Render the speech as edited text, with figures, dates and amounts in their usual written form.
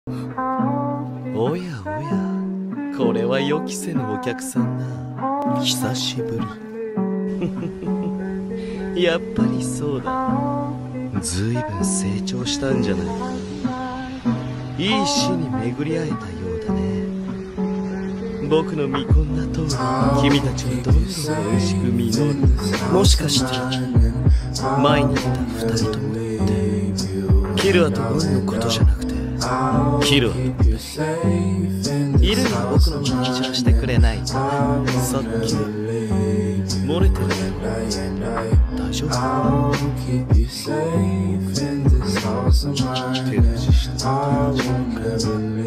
おやおや、これは予期せぬお客さんだ。久しぶり。やっぱりそうだ。ずいぶん成長したんじゃないか。いい死に巡り会えたようだね。僕の見込んだ通り、君たちはどんどん美味しく実る。もしかして前にいた二人ともってキルアとゴンのことじゃなくて、キルアといるの僕のマネージャーしてくれないか。さっき漏れてるけど大丈夫？手出しして